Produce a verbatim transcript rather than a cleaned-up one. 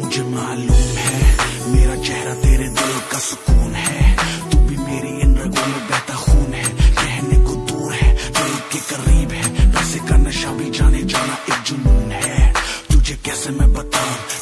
मुझे मालूम है मेरा चेहरा तेरे दिल का सुकून है, तू भी मेरी इन रगों में बहता खून है। कहने को दूर है दिल के करीब है, पैसे का नशा भी जाने जाना एक जुनून है। तुझे कैसे मैं बताऊं